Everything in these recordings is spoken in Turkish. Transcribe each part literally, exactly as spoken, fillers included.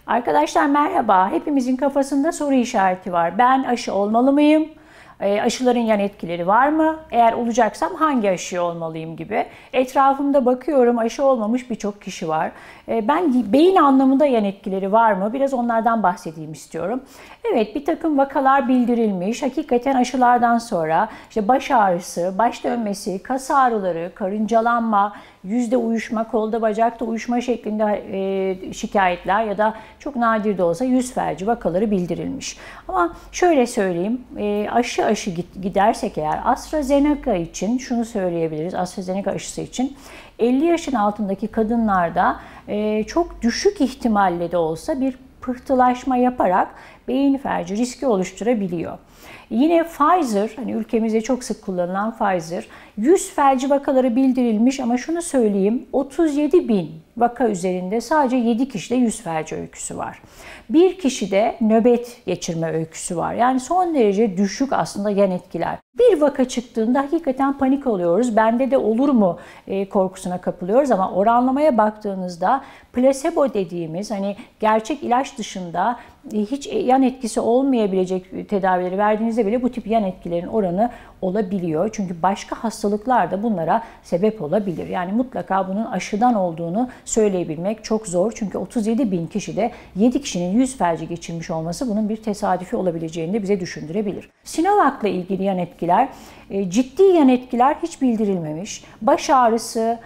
Arkadaşlar merhaba. Hepimizin kafasında soru işareti var. Ben aşı olmalı mıyım? E, aşıların yan etkileri var mı? Eğer olacaksam hangi aşıyı olmalıyım gibi. Etrafımda bakıyorum, aşı olmamış birçok kişi var. E, ben beyin anlamında yan etkileri var mı? Biraz onlardan bahsedeyim istiyorum. Evet, bir takım vakalar bildirilmiş. Hakikaten aşılardan sonra işte baş ağrısı, baş dönmesi, kas ağrıları, karıncalanma, yüzde uyuşma, kolda bacakta uyuşma şeklinde e, şikayetler ya da çok nadir de olsa yüz felci vakaları bildirilmiş. Ama şöyle söyleyeyim, e, aşı aşı gidersek eğer AstraZeneca için şunu söyleyebiliriz, AstraZeneca aşısı için elli yaşın altındaki kadınlarda e, çok düşük ihtimalle de olsa bir pıhtılaşma yaparak beyin felci riski oluşturabiliyor. Yine Pfizer, hani ülkemizde çok sık kullanılan Pfizer, yüz felci vakaları bildirilmiş ama şunu söyleyeyim, otuz yedi bin vaka üzerinde sadece yedi kişide yüz felci öyküsü var. Bir kişide nöbet geçirme öyküsü var. Yani son derece düşük aslında yan etkiler. Bir vaka çıktığında hakikaten panik oluyoruz. Bende de olur mu e, korkusuna kapılıyoruz ama oranlamaya baktığınızda plasebo dediğimiz hani gerçek ilaç dışında e, hiç yan etkisi olmayabilecek tedavileri verdiğinizde bile bu tip yan etkilerin oranı olabiliyor. Çünkü başka hastalıklar da bunlara sebep olabilir. Yani mutlaka bunun aşıdan olduğunu söyleyebilmek çok zor. Çünkü otuz yedi bin kişide yedi kişinin yüz felci geçirmiş olması bunun bir tesadüfi olabileceğini de bize düşündürebilir. Sinovac'la ilgili yan etkiler, ciddi yan etkiler hiç bildirilmemiş. Baş ağrısı,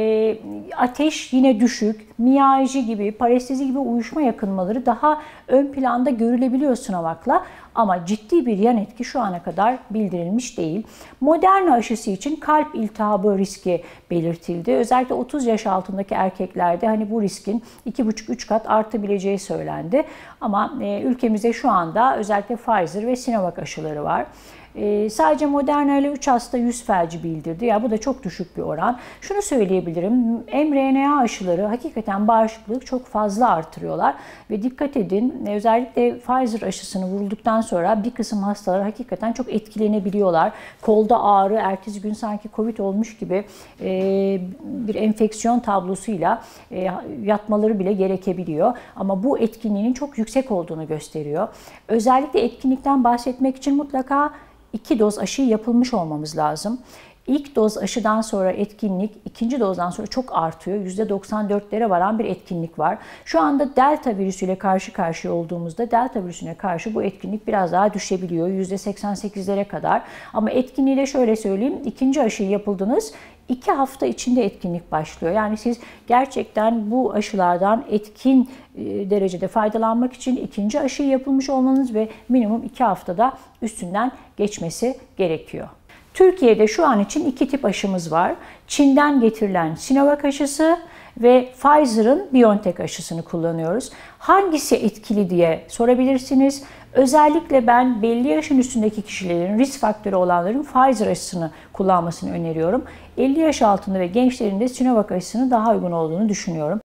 ateş yine düşük, miyajı gibi, parestezi gibi uyuşma yakınmaları daha ön planda görülebiliyor Sinovac'la. Ama ciddi bir yan etki şu ana kadar bildirilmiş değil. Moderna aşısı için kalp iltihabı riski belirtildi. Özellikle otuz yaş altındaki erkeklerde hani bu riskin iki buçuk üç kat artabileceği söylendi. Ama e, ülkemizde şu anda özellikle Pfizer ve Sinovac aşıları var. Ee, sadece Moderna ile üç hasta yüz felci bildirdi. Ya bu da çok düşük bir oran. Şunu söyleyebilirim. mRNA aşıları hakikaten bağışıklığı çok fazla artırıyorlar. Ve dikkat edin, özellikle Pfizer aşısını vurulduktan sonra bir kısım hastalar hakikaten çok etkilenebiliyorlar. Kolda ağrı, ertesi gün sanki Covid olmuş gibi e, bir enfeksiyon tablosuyla e, yatmaları bile gerekebiliyor. Ama bu etkinliğinin çok yüksek olduğunu gösteriyor. Özellikle etkinlikten bahsetmek için mutlaka İki doz aşı yapılmış olmamız lazım. İlk doz aşıdan sonra etkinlik, ikinci dozdan sonra çok artıyor. yüzde doksan dörtlere varan bir etkinlik var. Şu anda delta virüsüyle karşı karşıya olduğumuzda delta virüsüne karşı bu etkinlik biraz daha düşebiliyor. yüzde seksen sekizlere kadar. Ama etkinliği de şöyle söyleyeyim, ikinci aşıyı yapıldınız, iki hafta içinde etkinlik başlıyor. Yani siz gerçekten bu aşılardan etkin derecede faydalanmak için ikinci aşı yapılmış olmanız ve minimum iki haftada üstünden geçmesi gerekiyor. Türkiye'de şu an için iki tip aşımız var. Çin'den getirilen Sinovac aşısı ve Pfizer'ın BioNTech aşısını kullanıyoruz. Hangisi etkili diye sorabilirsiniz. Özellikle ben belli yaşın üstündeki kişilerin, risk faktörü olanların Pfizer aşısını kullanmasını öneriyorum. elli yaş altında ve gençlerin de Sinovac aşısının daha uygun olduğunu düşünüyorum.